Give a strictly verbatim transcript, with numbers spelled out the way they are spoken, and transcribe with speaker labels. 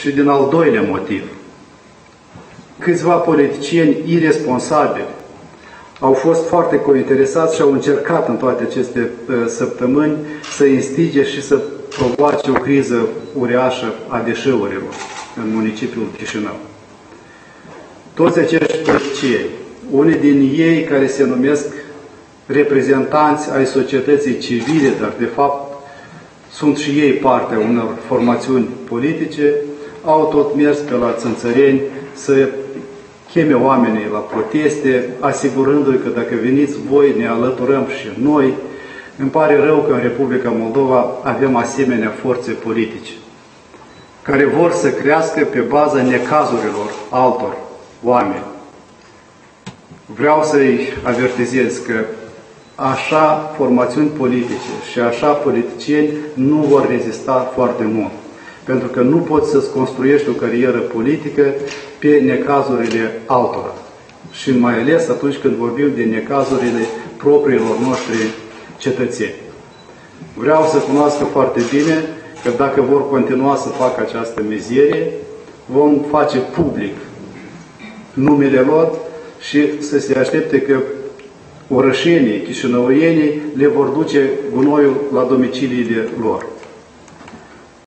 Speaker 1: și din al doilea motiv. Câțiva politicieni irresponsabili au fost foarte cointeresați și au încercat în toate aceste uh, săptămâni să instige și să provoace o criză uriașă a deșeurilor în municipiul Chișinău. Toți acești politicieni, unii din ei care se numesc reprezentanți ai societății civile, dar de fapt sunt și ei partea unor formațiuni politice, au tot mers pe la țânțăreni să cheme oamenii la proteste, asigurându-i că dacă veniți voi, ne alăturăm și noi. Îmi pare rău că în Republica Moldova avem asemenea forțe politice, care vor să crească pe baza necazurilor altor oameni. Vreau să-i avertizez că așa formațiuni politice și așa politicieni nu vor rezista foarte mult. Pentru că nu poți să-ți construiești o carieră politică pe necazurile altora. Și mai ales atunci când vorbim de necazurile propriilor noștri cetățeni. Vreau să cunoască foarte bine că dacă vor continua să facă această mizerie, vom face public numele lor și să se aștepte că orășenii, chișinăuienii le vor duce gunoiul la domiciliile lor.